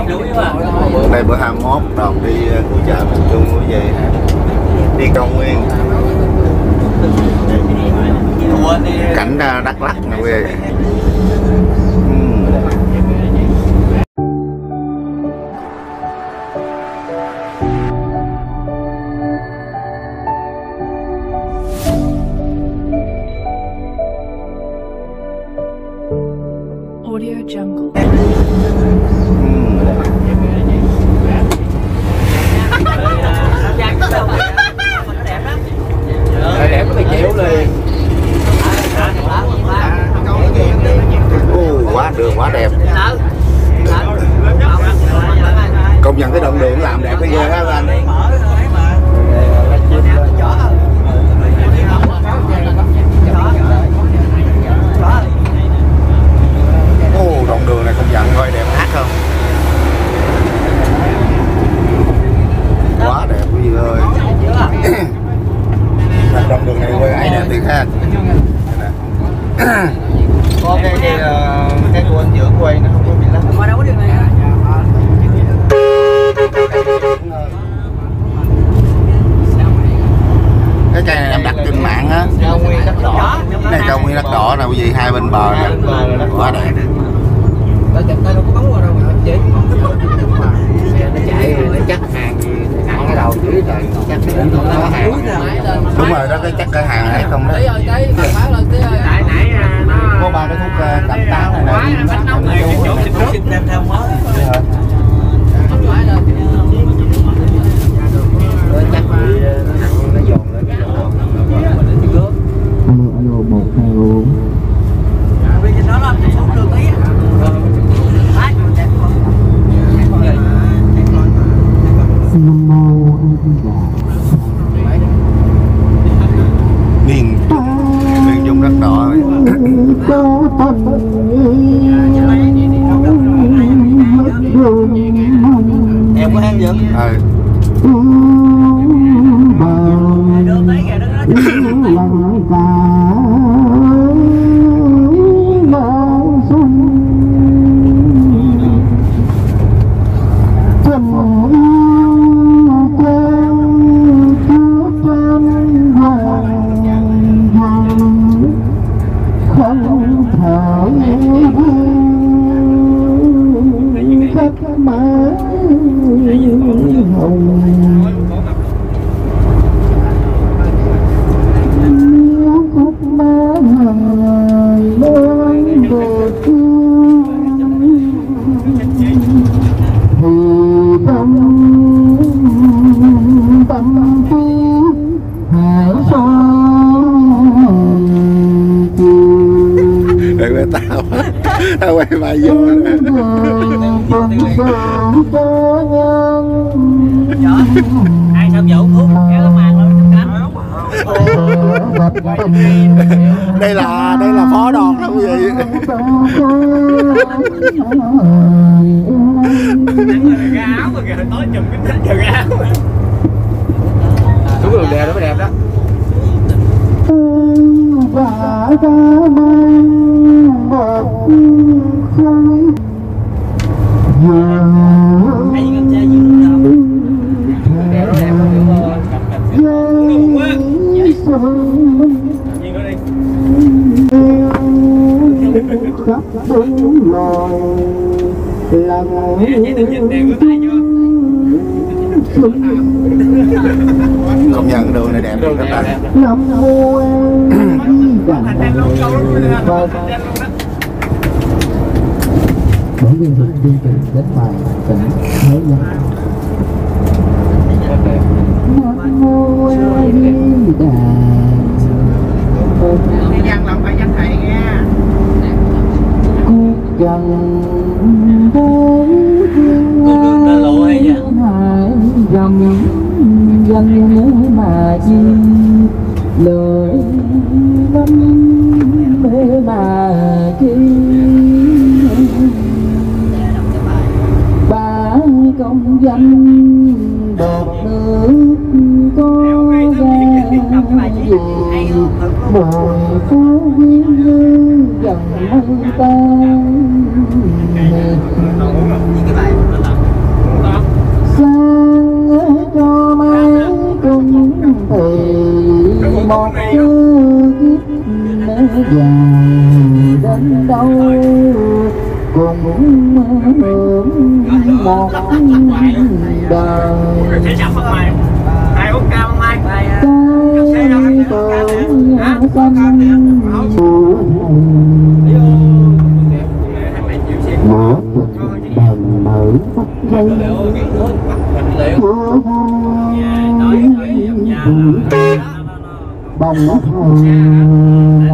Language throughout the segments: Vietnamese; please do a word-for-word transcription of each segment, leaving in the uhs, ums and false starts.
Bữa nay bữa hai mươi mốt đoàn đi khu chợ miền Trung quý vị, đi Cao Nguyên, cảnh Đắk Lắk nè quý vị. Audio Jungle. Trời đẹp có chịu liền. Ô, quá đường quá đẹp. Công nhận cái đoạn đường làm đẹp cái ghê đó anh. Ô, đoạn đường này công nhận coi đẹp ác không? Quá đẹp quý vị ơi. Đoạn đường này quay ấy đẹp thiệt ha. Có cái cái cái của anh giữa quay nó không có bị lắm. Qua đâu có đường này hả? Cái cây này em đặt trên mạng á. Cao Nguyên đất đỏ. Này Cao Nguyên đất đỏ nè quý vị, hai bên bờ nè. Quá đẹp. Nó chặt tay đâu có bóng qua đâu mà chị. Nó chạy nó chắc hàng gì nặng cái đầu dưới rồi chắc nó có hàng. Đúng rồi đó, cái chắc cái hàng ấy không đó. Có ba cái thuốc cảm táo này nè. Alo một hai bốn. Miền miền Trung đất đỏ. Em có ăn chưa? Ừ. Để tao tao quay bài vô nè. Ai sao vụ thuốc kéo cái màn lên Đây là đây là phó đoàn đó quý vị. Ra áo mà kìa, tối chùm cái chờ ra áo. Đúng đường đè đó mới đẹp đó. Và ta mang một khối Hay con trai dương đâu. Đẹp đó đẹp không? Ngu quá. Nhìn nó đi. khắp đúng rồi là công nhận đường này đẹp đường các bạn. năm mua bởi vì việc đi từ đến bài tỉnh Thế Dân năm mua đi đà Thế Dân làm phải danh thầy nha. cuộc gần với Con đường ta lộ hay vậy? hải rầm danh mà chi lời lắm mê mà chi ba công danh bọt nước có ga gì mùi phố viên dần mây tan một kiếp dài đến đâu cùng hưởng một đời. Ai uống cao không ai? Trái tường xanh mở đèn mở phút giây bông hồng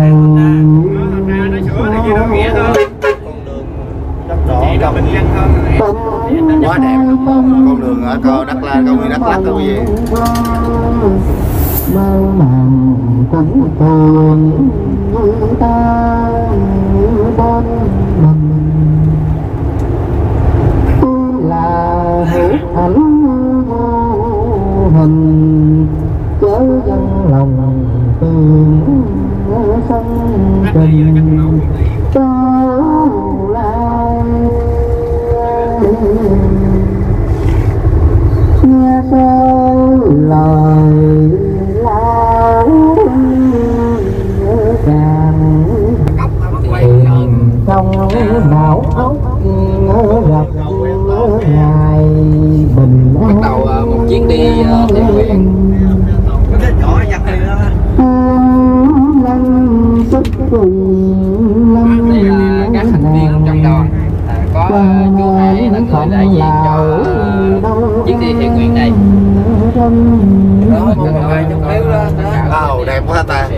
quá đẹp. Con đường ở co Đắk La, cao nguyên Đắk Lắk đâu gì mơ màng cũng thường như ta bên mình là hữu ảnh vô hình chớ dân lòng tương sân tình trao lại nghe sao lời láo càng trong não óc gặp ngày bình Bắt đầu uh, một chuyến đi uh, thiện nguyện. Có cái chỗ giặt này đó. Đây là các thành viên trong đoàn. À, có chú Hải là người đại diện cho uh, chuyến đi thiện nguyện này. Đó, chụp rồi, chụp phiếu đó. Wow, đẹp quá ta.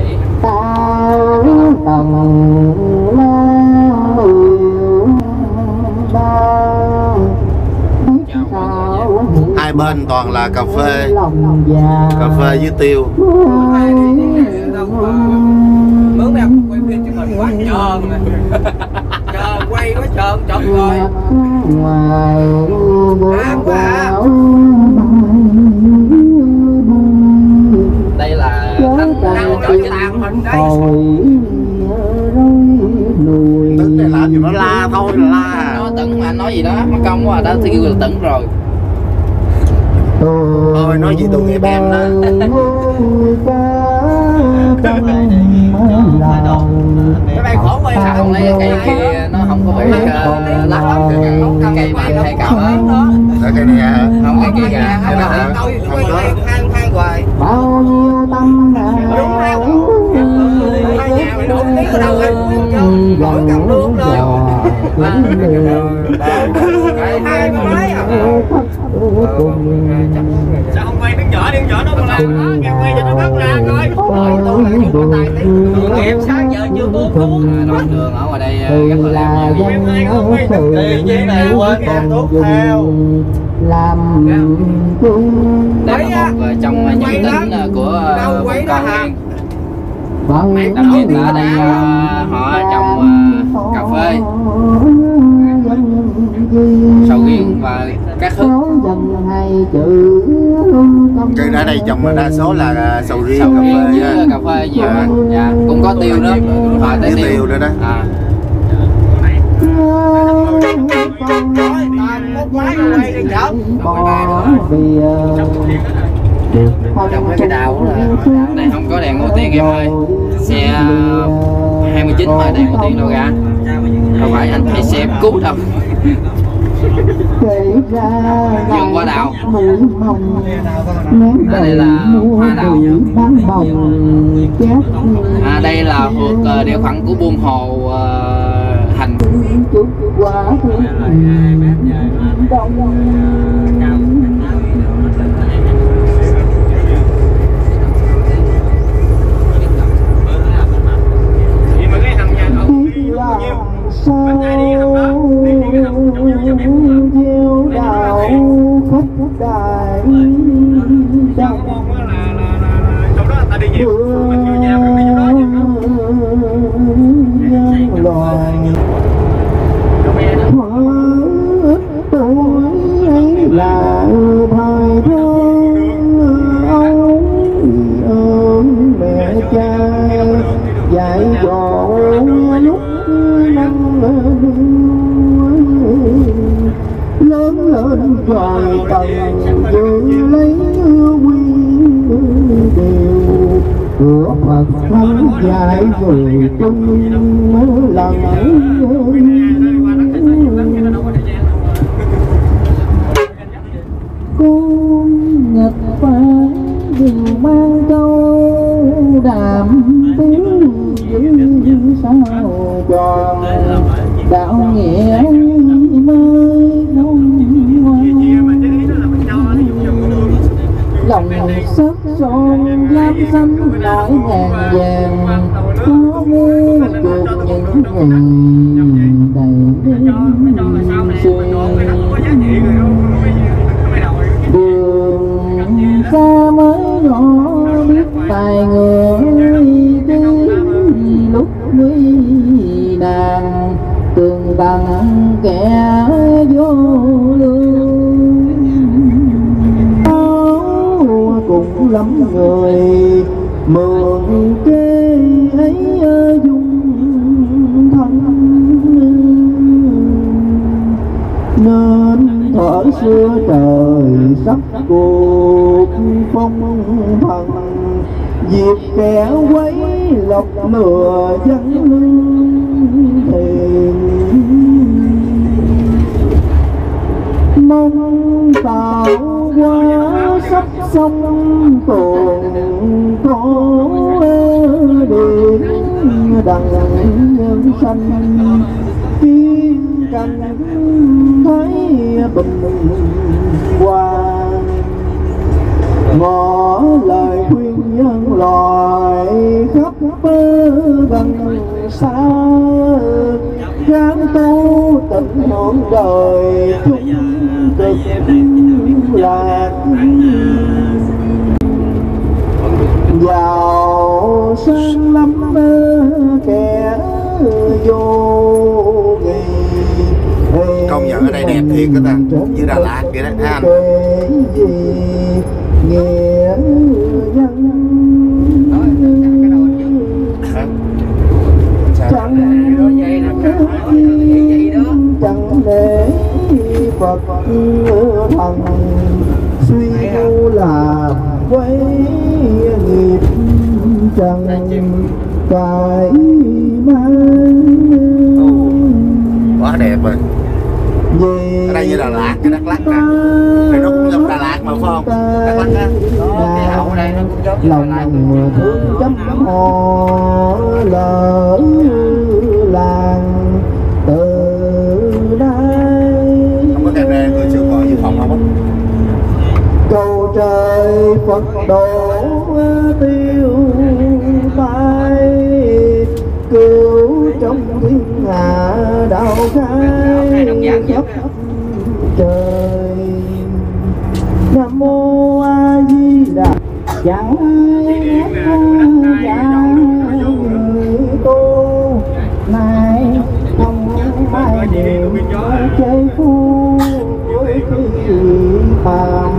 Hai bên toàn là cà phê, cà phê với tiêu. Mướn em quay phim cho mình quá trơn này. Trơn quay quá trơn, trơn rồi. Ám quá. Đây là thằng đang cho tàn mình đấy. Tấn này làm gì nó la thôi là la. Nó Tấn mà nói gì đó mất công quá đó thì kêu là Tấn rồi. Thôi nói gì tội nghiệp em đó. Các bạn khổ quay Sao không lấy cây kia nó không có bị uh, lắc cái cây mạnh hay cao hết đó. Ở cái này hả? Không cái kia kìa. Cái đó hả? Tôi Không quay có. quay than than hoài. Bao nhiêu tâm Đúng hai hai nhà mày đổ tí ở đâu hết mỗi cầm nước rồi. Hai mấy à? Sao không quay miếng nhỏ đi, nhỏ nó còn làm đó, quay cho nó bắt ra coi. Tội nghiệp sáng giờ chưa bốn phút. Đoạn đường ở ngoài đây rất là đẹp nhiều. làm Đây là một trong những tỉnh của vùng cao nguyên. vâng Đặc biệt là ở đây uh, họ trồng uh, cà phê, sầu riêng và các thứ. Cái ở đây trồng đa số là sầu riêng, Sầu cà riêng phê với cà phê nhiều á. Dạ, cũng có tiêu nữa. Họ tới với tiêu nữa đó. À. Trong cái đào là này không có đèn ưu tiên em ơi. Xe hai mươi chín mà đèn ưu tiên đâu ra. Không phải anh phải xem cứu đâu. Dùng qua đào. À, đây là hoa đào. À, đây là thuộc uh, địa phận của Buôn Hồ uh, Hành. Diêu đạo khúc đại trong nhân loài tuổi ấy là thời thơ âu ơn mẹ cha dạy dỗ lúc năm lớn lên trời tầng giữ lấy quy đều cửa Phật thánh dạy người chung lần con nghịch phái đều mang câu đàm tiếng giữ sao tròn đạo nghĩa mới không lòng sắc son lam xanh nổi ngàn vàng có mua chuột những ngày đầy đêm xuyên đường xa mới rõ biết tài người đi lúc nguy nạn tường bằng kẻ vô lương cũng lắm người mượn kê ấy dung thân nên thuở xưa trời sắp cuộc phong thần việc kẻ quấy lọc lừa dân lương thiền mong tạo qua sắp sông tồn có điện đằng nhân sanh kiên cảnh thấy bình hòa ngỏ lời khuyên nhân loại khắp gần xa ráng tu tịnh hưởng đời chung cực lạc giàu sang lắm kẻ vô nghị công nhận ở đây đẹp thiệt các ta, như Đà Lạt vậy đó ha anh. Nghĩa nhân chẳng chẳng để Phật thần suy tu làm quấy nghiệp chẳng phải mang quá đẹp rồi. Ở đây như Đà Lạt, cái Đắk Lắk nè, cái nó cũng giống Đà Lạt mà phải không? Đắk Lắk á, cái hậu đây nó cũng giống lòng thương chấm họ lỡ làng từ đây không có camera người chưa còn dự phòng không á. cầu trời Phật độ tiêu tai cứu trong thiên hạ đạo khai khắp trời. Nam mô A Di Đà. Chẳng ai người tu này không ai đều chơi phu với khi phàm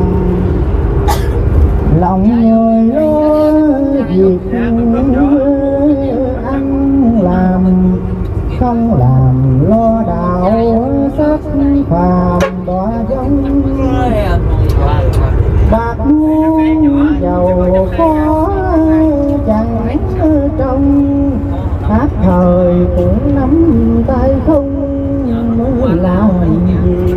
lòng người lo việc ăn làm không làm lo đạo sắc phàm đọa giống bạc muôn giàu có chẳng trong hát thời cũng nắm tay không làm gì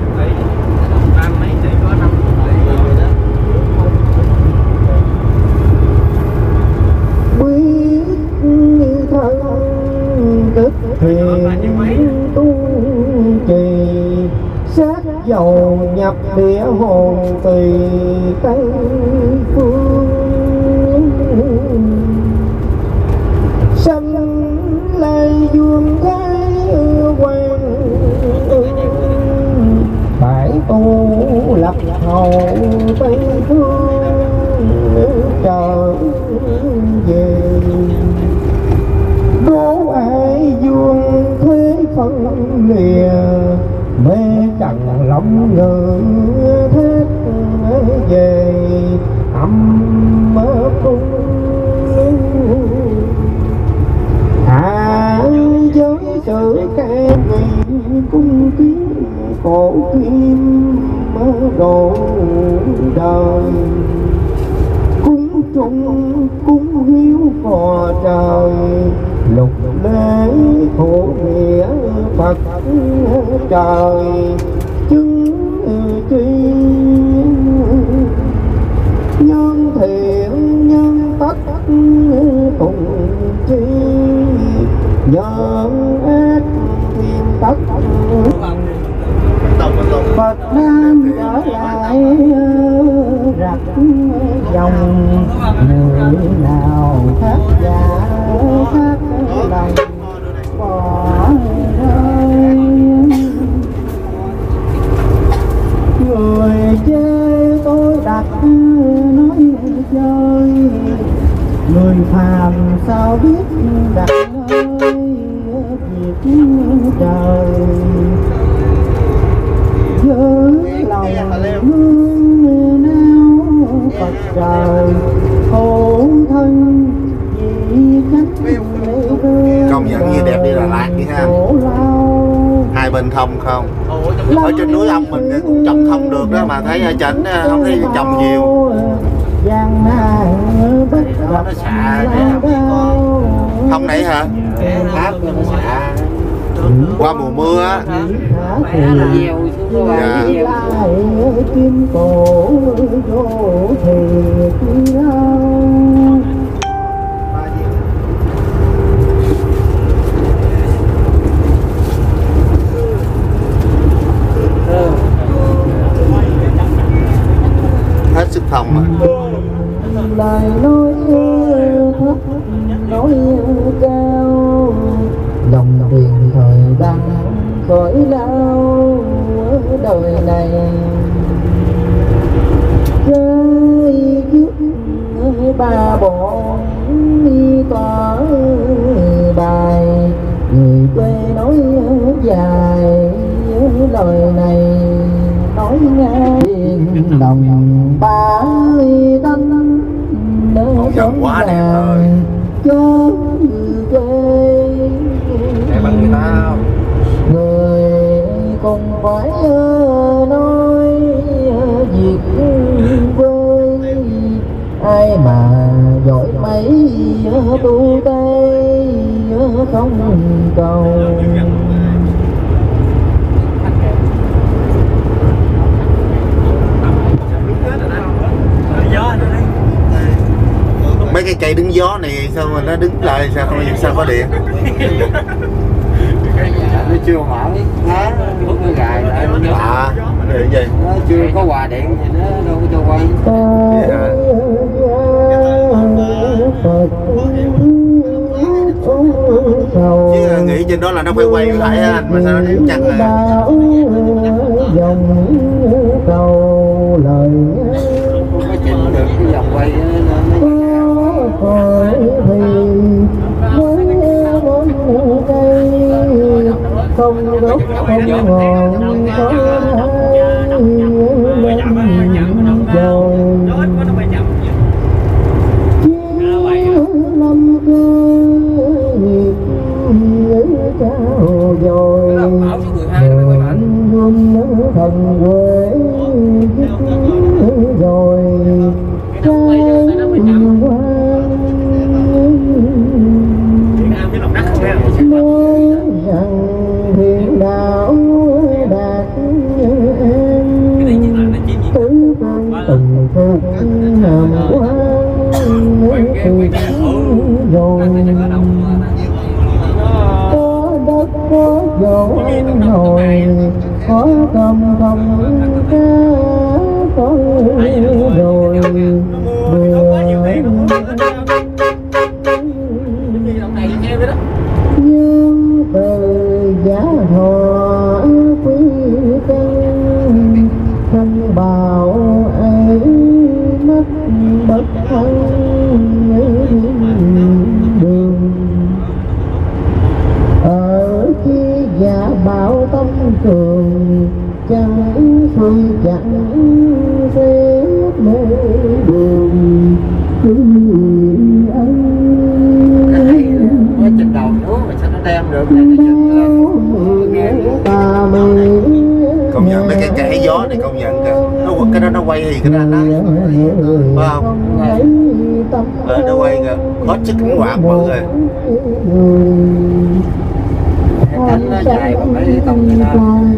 biết thân tức thiện tu trì sát dầu nhập địa hồn tùy tây phương sanh lai dương thái quan phải tu lập hầu tây phương trở về đố ai dương thế phân lìa mê trần lòng ngự thế về âm mơ cung hạ giới sự cái ngày cung kiến cổ kim mơ đồ đời cung trùng cung hiếu phò trời lục lễ phổ nghĩa Phật trời chứng tri nhân thiện nhân tất cùng chi nhân ác thiên tất Phật Nam trở lại rạch dòng người nào thác giả thác lòng bỏ rơi người chê tôi đặt nói chơi người phàm sao biết đặt nơi việc trời với lòng nương nao Phật trời khổ thân vì cách công nhận như đẹp đi Đà Lạt đi ha, hai bên thông không, ở trên núi âm mình cũng trồng thông được đó mà thấy ở trên không thấy trồng nhiều. Nó xả Thông này hả? áp nó xả Qua mùa mưa á. nhiều xuống Dạ. kim cổ vô thì Hết sức thông mà. lời nói thấp nói cao đồng tiền thời đang khỏi lao đời này rơi kiếp ba bọn đi có bài người quê nói dài lời này nói nghe đồng ba tánh Không giận quá đẹp rồi. cho quê để bằng người ta người cùng phải nói việc với ai mà giỏi mấy tu tây không cầu Mấy cái cây đứng gió này sao mà nó đứng lại sao không sao có điện? nó chưa mở nó hút nó gài lại À, điện gì? nó chưa có quà điện thì nó đâu có cho quay. Vậy hả? Chứ nghĩ trên đó là nó phải quay lại á anh mà sao nó đứng chặt à? dòng cầu lời Không có chỉnh được cái dòng quay đó, nó khỏi thì với món cây không gốc không ngọn có hai lên rồi chiếu lâm cơ nghiệp trao rồi hồn hôn thần quê rồi trai nói rằng huyền đạo đạt an tứ con từng phục hàm quan từ rồi có đất có dầu nồi có cầm cầm cá có rồi vừa nhưng từ giá thọ quý căn thân bào ấy mất bất thân đường ở khi giả bảo tâm cường chẳng suy chẳng phép mê đường cứ anh mới trên đầu nữa mà sao nó đem được này nó chỉnh lên nghe Công nhận mấy cái kẻ gió này công nhận kìa, nó cái đó nó quay thì cái đó nó phải không? Ờ, nó quay kìa, có chiếc kính quạt bự rồi. Cánh nó dài còn phải đi tông người ta.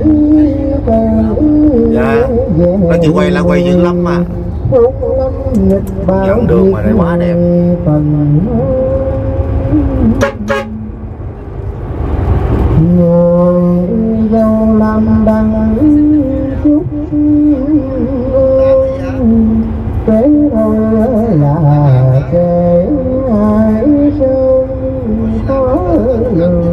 Dạ, nó chỉ quay là quay dữ lắm mà. Dẫn đường mà đây quá đẹp. Người dâu làm đằng chút kể thôi là kể ai sơn có lường.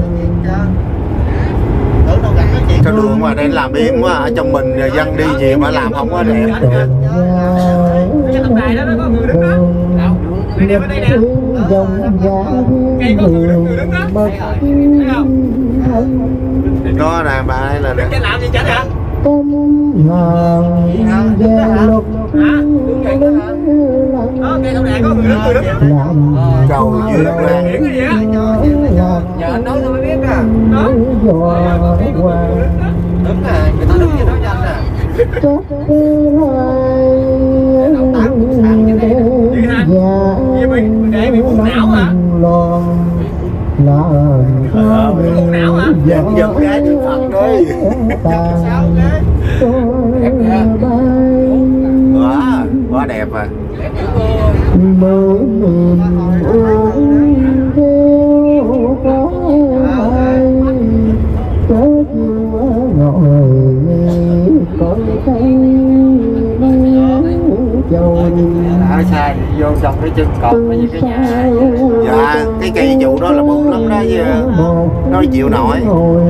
Cái đường mà đây làm im quá, ở trong mình dân đi gì mà làm không có đẹp. Cái tầm đài đó nó có người đứng đó. Đâu? Đây nè, bên đây nè. Cây có người đứng, người đứng đó. Thấy không? Đó là bà đây là Cái làm gì chả hả? Hả? Đó, cây tầm đài có người đứng, người đứng. cầu duyên ra. Giờ anh nói tôi mới biết à. Đó. Đúng à, người ta đứng như nói cho anh à. Để bị buồn não hả? Dẫn dẫn cái trước Phật đi. Quá, quá đẹp à. Đã sai vô trong cái chân cột nó như cái nhà. Dạ, cái cây trụ đó là bự lắm đó chứ. Nó chịu nổi.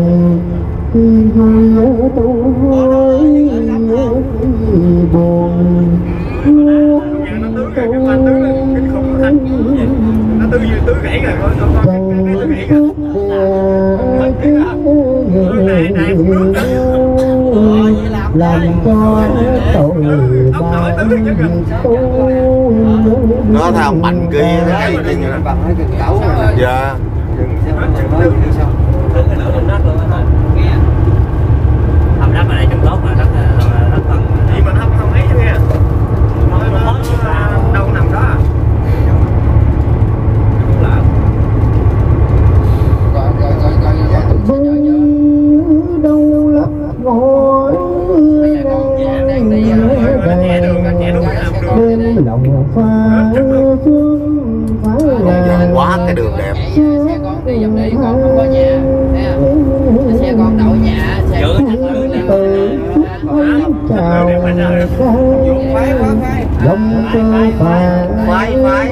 Nó tư gì tư gãy rồi, con con con tư gãy rồi. Làm cho tội Nó thằng mạnh kia cái cây kia nữa. Bằng cái chân cẩu rồi. Dạ. Hầm đất ở đây trong tốt mà đất đất phần chỉ mà nó không không ấy chứ nghe. Nó nó đâu nằm đó. Coi coi coi coi đâu lắm ngồi đêm lòng pha phương phải là Quá cái đường đẹp. xe con đi dòng đi con không có nhà. Thấy không? Xe con đậu nhà, xe con chào phái quá phái. dòng cơ phà Phái phái.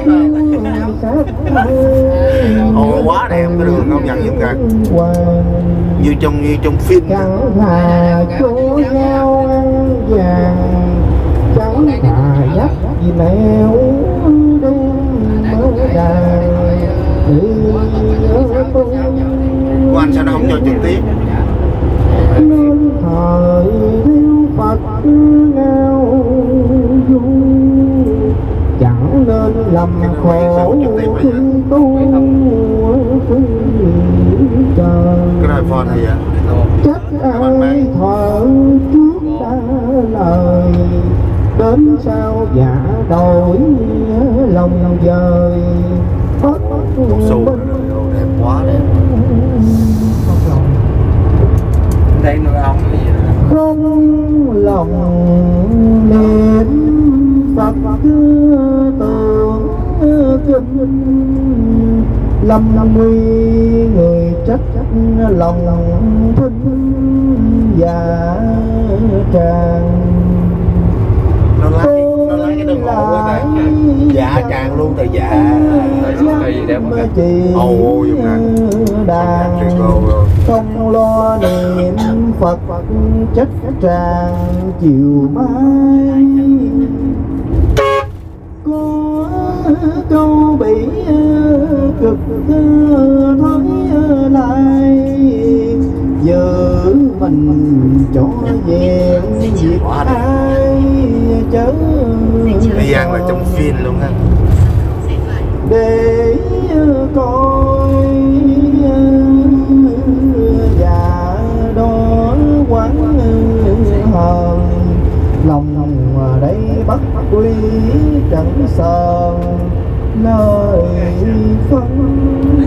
Ồ, quá đẹp cái đường công nhận những cái như trong như trong phim. chẳng thà chỗ nhau ăn vàng chẳng thà dắt gì nẻo đêm mơ đàn Của anh sao nó không cho trực tiếp? nên thời theo Phật nào du chẳng nên làm khổ khi tu trời Cái này phone hay vậy? trách ai thở trước đã lời đến sao giả đổi lòng dời bất Xù bình đẹp quá đẹp. Đây nuôi ong cái gì đó. không lòng niệm Phật tưởng kinh lâm nguy người trách lòng thinh và tràn Nó lấy nó lấy cái đồng hồ của ta. Dạ tràn luôn từ dạ. Ồ dùng nè. đàn không lo niệm Phật chất tràn chiều mai có câu bị cực thấy lại giờ mình cho về việc ai chớ Thời gian là trong phim luôn á. để coi và đó quán hờn Bắc quy chẳng sờn lời phân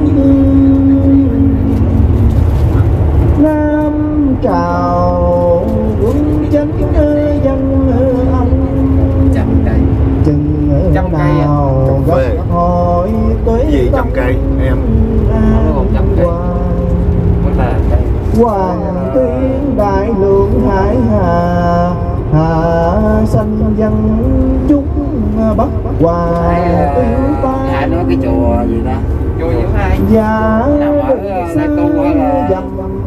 Nam trào quân chánh dân ông trăm cây chừng trăm cây nào Trồng gấp hỏi tuế gì trăm cây em một trăm cây mới là cây Hoàng tuyên đại lượng hải hà hà sanh dân chúc Bắc Hòa tuyên ta hai nói cái chùa gì đó chùa gì hai Dạ nằm ở Đại Tu hay là dầm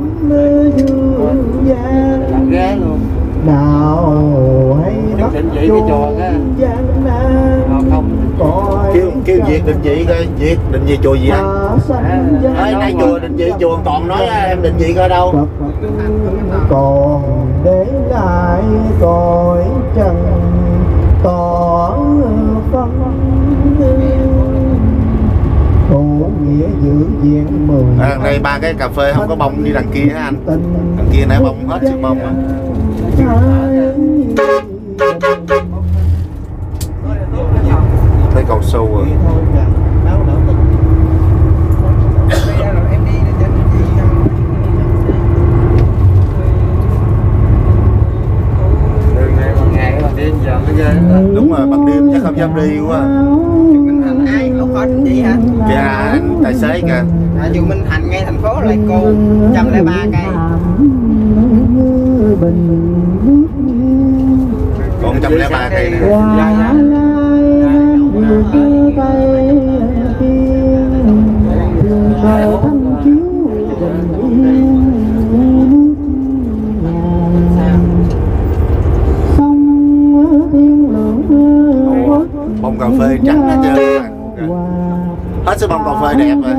dương gian làm ghế luôn nào hay Định bắt vị cái chùa á. gian nan không cõi kêu kêu việc định vị coi việc định vị chùa gì anh hà sanh dân ơi nãy chùa định vị chùa toàn nói em định vị coi đâu Phật còn để lại cõi trần tỏ phân thủ nghĩa giữ diện mừng à, đây ba cái cà phê không có bông như đằng kia hả anh tình đằng kia nãy bông hết sự bông á thấy cầu sâu rồi đúng rồi ban đêm chắc không dám đi quá ai không có gì hả? kìa anh tài xế kìa À, dù Minh Thành ngay thành phố lại cô một trăm lẻ ba cây. còn một trăm lẻ ba cây nè bông cà phê trắng hết trơn hết số bông cà phê đẹp rồi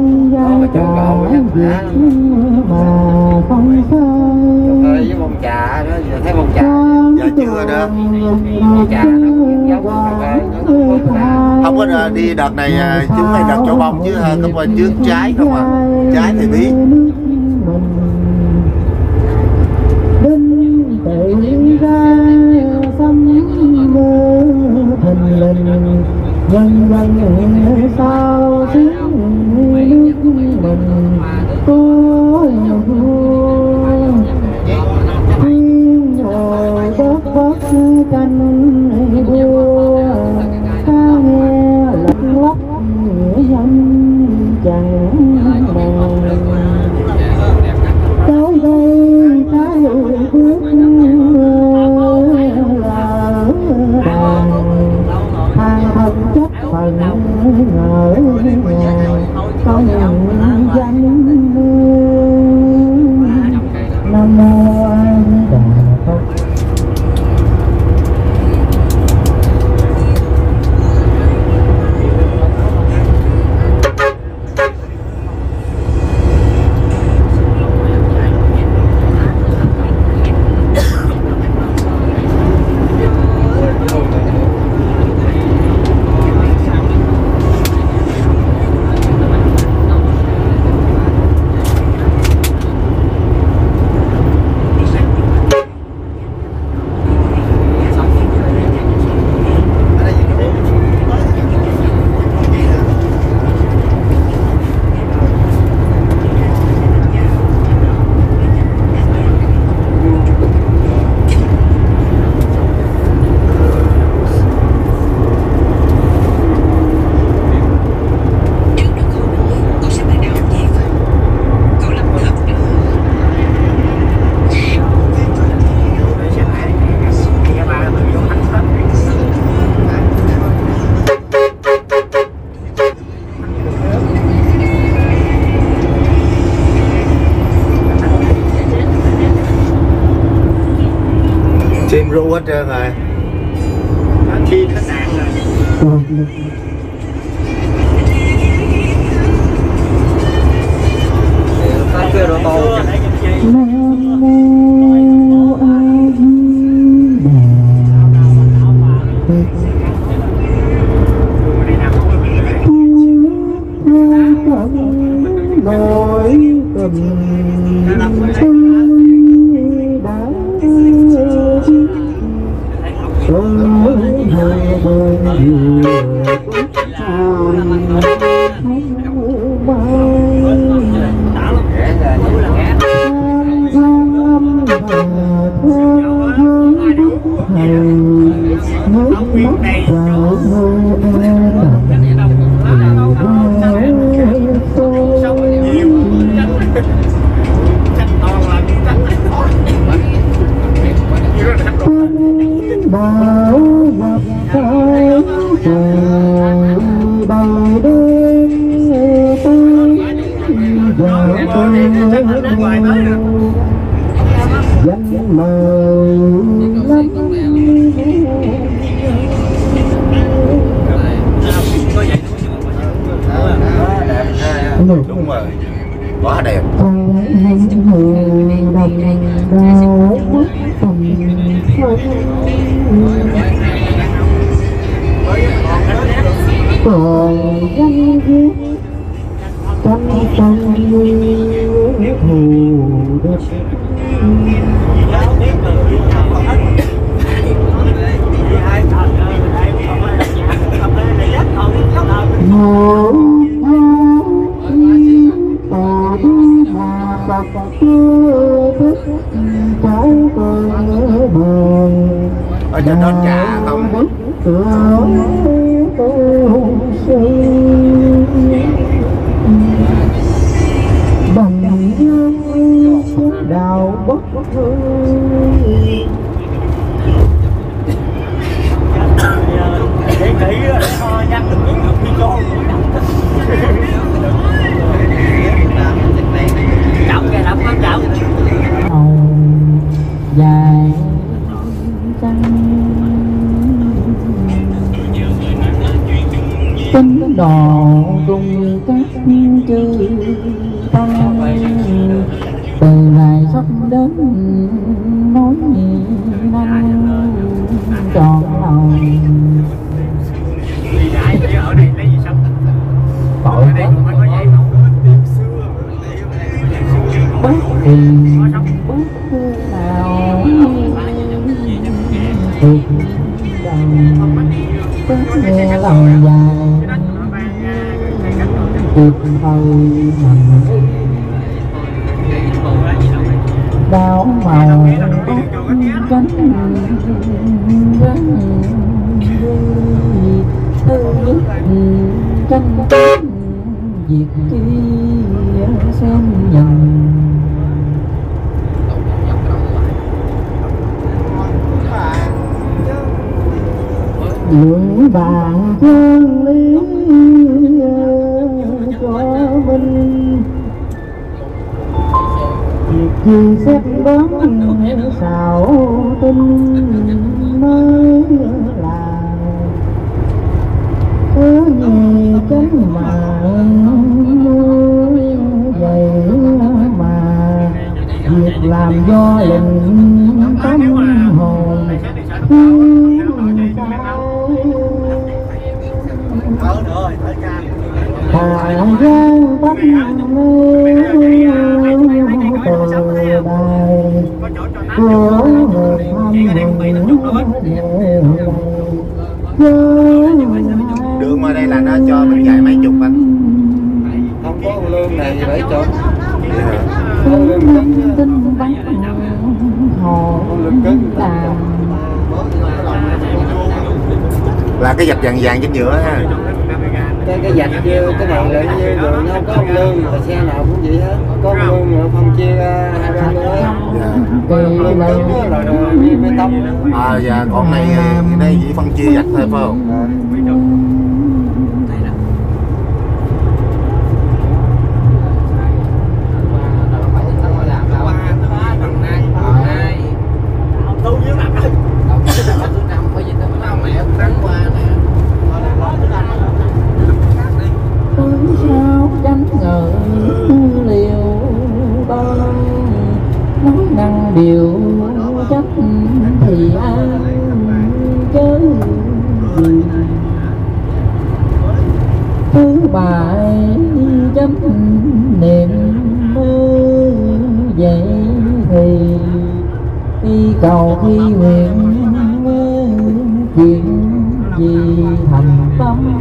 với bông trà đó giờ thấy bông trà giờ chưa đó trà nó cũng giống cà phê không có à, đi đợt này à, chúng hay đợt chỗ bông chứ ha không phải trước trái không à trái thì biết nhân dân sao tiếng nước mình có thiên ngồi bớt bớt canh vua ta nghe lật lóc nghĩa dân chẳng bằng tới đây trái bước là hai thân chất phần ngỡ ngàng con danh nam mô A Di Đà Phật. chim ru hết trơn rồi Chim nó sạn rồi. có kêu đồ tô nỗi tình đã danh mời đúng rồi, quá đẹp. còn danh viết trong tâm thù địch một tà đi mà bọc chưa thức trái cơn buồn Ở trên đó trà không? bằng dương đào bất hương để kỹ để ho nhắc được những ngực đi con chậm kìa đập con chậm dài trăng tính đò cùng các chữ tăng từ ngày sắp đến nói năng trọn lòng ở đây lấy gì sống tội ở đây cũng phải có dây nấu bất kỳ bất cứ nào thuộc đồng bất nghe lòng dài kịp thời nằm đảo màu cánh rắn thư nhất tranh việc kia xem nhận lượng bàn chân lý cho mình việc gì xét đoán xảo tinh mới là cứ gì cánh mà vậy mà việc làm do lệnh tâm hồn Hà Giang Bắc Mê từ đài của người thăm Đường ngoài đây là nó cho mình chạy mấy chục anh. Không có lương này thì bảy chục. con lương tinh bắn hồ làm Là cái dạch vàng vàng trên giữa ha. Cái cái dạch như cái này là như đường không có ông lương mà xe nào cũng vậy hết. Có ông lương mà phân chia ra hai ba lưới. Lương lương là như bê tông. À dạ, còn này đây chỉ phân chia dạch thôi phải không? sao tránh ngờ liều bao nói năng điều chắc thì ai chớ gì thứ bài chấm niệm mơ vậy thì đi cầu thi nguyện chuyện gì thành tâm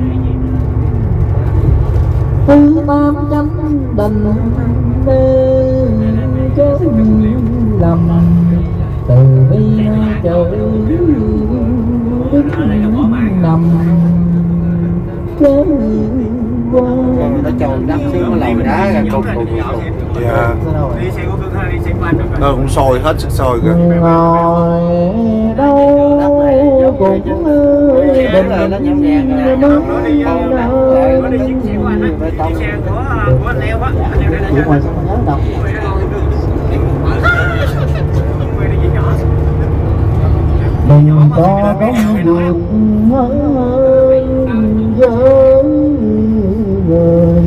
thứ tam chánh đành đê chớ lầm từ bi trời đức nằm chớ qua Còn nó tròn đắp xuống nó lầu đá ra cục cục cục. Dạ. Đi xe của Phương Hai, đi xe của anh được rồi. Nó cũng sôi hết sức sôi kìa. ngồi đâu cũng Đến rồi nó nhõng nhàng rồi. Nó đi, nó đi chiếc xe của anh á, chiếc xe của, của anh Leo á. Anh Leo đây chỉ nè. ngoài sao nhớ đâu Quê đi gì nhỏ. đừng có có việc ơi với người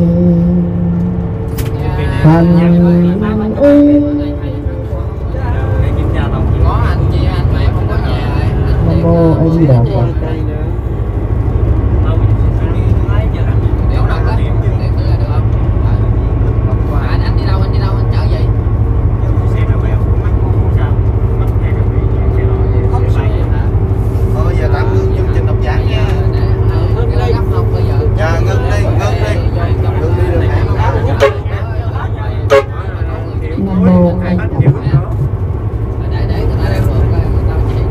thành ý có anh chị anh mà em không có nhà nam mô a di đà phật. nếu đâu đó để thử là được không? Ờ. anh anh đi đâu anh đi đâu anh chở gì? Xe nào quẹo, mắc sao? Mắc xe nào bị xe lỗi. Không xe hả? Thôi giờ tạm ngưng chương trình độc giả nha. Cái đó gấp không bây giờ? Dạ ngưng đi, ngưng đi. Ngưng đi được hẹn Nam mô a di đà phật. để để người ta đem được người ta chạy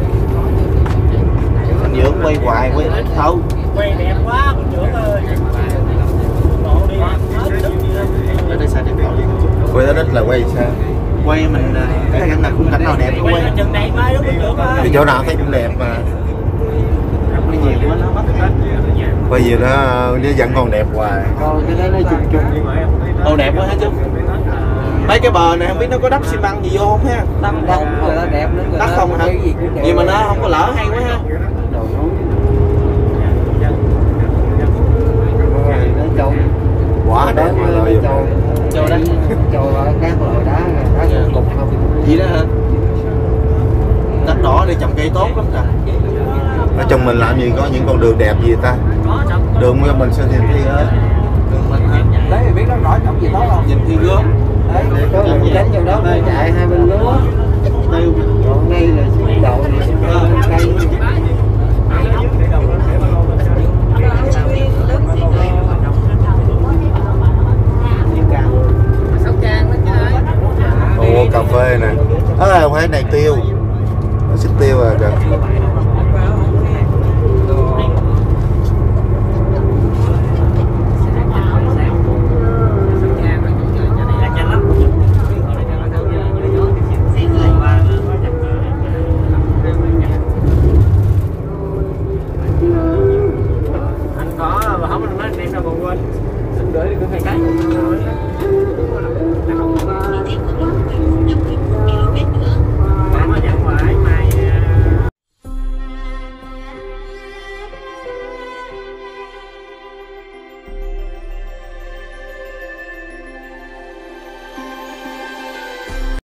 được Anh Dưỡng quay hoài quay ít thôi. Quay đẹp quá, con trưởng ơi. Bộ đi Ở đây sao đẹp đâu? Quay ít là quay sao? Quay mình cái cảnh nào khung cảnh nào đẹp cũng quay quay. chân đây mai đó con trưởng ơi. Thì chỗ nào thấy cũng đẹp mà. Quay nhiều quá nó mất hết. Quay gì đó nó vẫn còn đẹp hoài. Còn cái đó nó chụp chụp. Ồ đẹp quá hả chú? Mấy cái bờ này không biết nó có đắp xi măng gì vô không ha? Tâm đông rồi nó đẹp nữa. Đắp không hả? Cái gì cũng đẹp. Vậy mà nó không có lỡ hay quá ha. Đồ núi. Rồi nó trâu. Quá đẹp mà nó rồi. trâu. Trâu đó. Trâu ở các loại đá, đá cục cục không. Vậy đó hả? Đất đỏ để trồng cây tốt lắm trời. Ở trong mình làm gì có những con đường đẹp gì ta? Đường của mình sao nhìn thấy hết. Đường mình hả? Đấy thì biết nó rõ trọng gì đó không? Nhìn thì gớm. Đấy, có một cánh trong đó nó chạy hai bên lúa. Đây Còn đây là xuống đậu thì xuống cây. Sóc Trăng đó chứ ơi. Ồ cà phê nè. À không phải này tiêu. Nó xích tiêu à kìa. Anh có mà không anh nói đem sao còn quên. Anh gửi đi có hai cái.